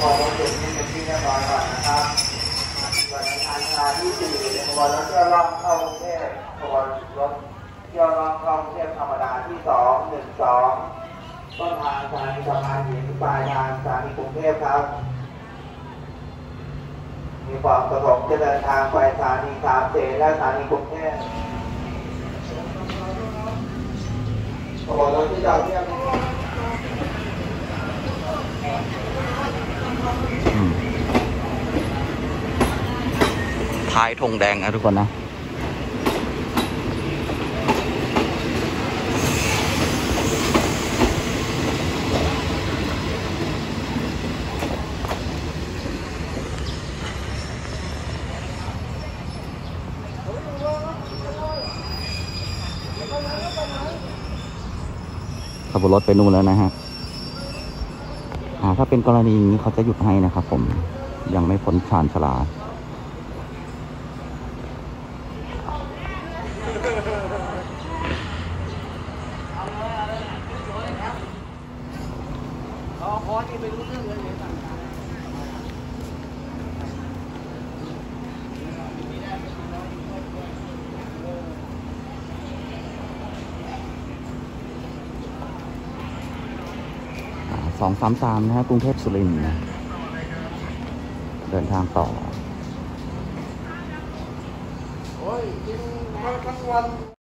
รรถเสร็จนี่เป็นที่เรียบร้อยก่อนนะครับวันอังคารที่4ขบวนรถเที่ยวล่องเข้ากรุงเทพขบวนรถเที่ยวล่องเข้ากรุงเทพธรรมดาที่212ต้นทางสถานีสะพานหินปลายทางสถานีกรุงเทพครับมีความประสงค์จะเดินทางไปสถานีสามเสนและสถานีกรุงเทพขบวนรถที่เราเที่ยวท้ายธงแดงนะทุกคนนะขับรถไปนู่นแล้วนะฮะถ้าเป็นกรณีนี้เขาจะหยุดให้นะครับผมยังไม่พ้นชานชาลา233นะฮะกรุงเทพสุรินทร์เดินทางต่อโอ้ยกินมาทั้งวัน